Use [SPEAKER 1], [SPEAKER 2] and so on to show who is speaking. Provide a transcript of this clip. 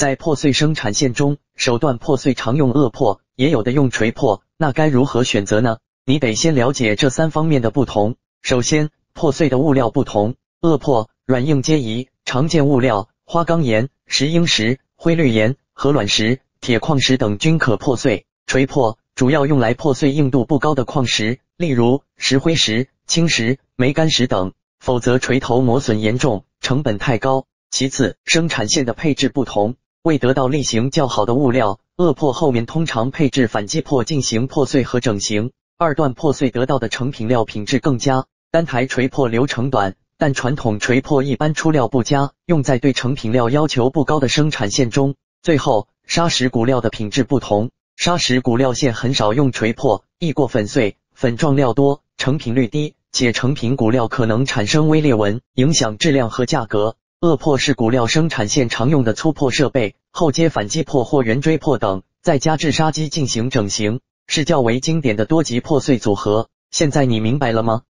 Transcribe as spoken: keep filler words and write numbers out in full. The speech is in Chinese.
[SPEAKER 1] 在破碎生产线中，手段破碎常用扼破，也有的用锤破，那该如何选择呢？你得先了解这三方面的不同。首先，破碎的物料不同，扼破、软硬皆宜，常见物料花岗岩、石英石、灰绿岩、和卵石、铁矿石等均可破碎。锤破主要用来破碎硬度不高的矿石，例如石灰石、青石、煤矸石等，否则锤头磨损严重，成本太高。其次，生产线的配置不同，为得到力行较好的物料，扼破后面通常配置反击破进行破碎和整形，二段破碎得到的成品料品质更佳。单台锤破流程短，但传统锤破一般出料不佳，用在对成品料要求不高的生产线中。最后，砂石骨料的品质不同，砂石骨料线很少用锤破，易过粉碎，粉状料多，成品率低，且成品骨料可能产生微裂纹，影响质量和价格。扼破是骨料生产线常用的粗破设备，后接反击破或圆锥破等，再加制砂机进行整形，是较为经典的多级破碎组合。现在你明白了吗？